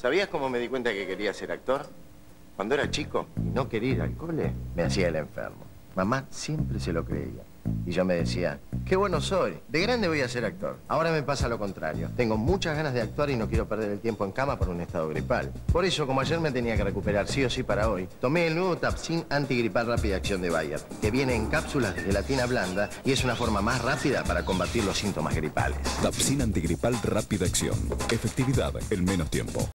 ¿Sabías cómo me di cuenta que quería ser actor? Cuando era chico y no quería ir al cole, me hacía el enfermo. Mamá siempre se lo creía. Y yo me decía, qué bueno soy, de grande voy a ser actor. Ahora me pasa lo contrario. Tengo muchas ganas de actuar y no quiero perder el tiempo en cama por un estado gripal. Por eso, como ayer me tenía que recuperar sí o sí para hoy, tomé el nuevo Tapsin antigripal rápida acción de Bayer, que viene en cápsulas de gelatina blanda y es una forma más rápida para combatir los síntomas gripales. Tapsin antigripal rápida acción. Efectividad en menos tiempo.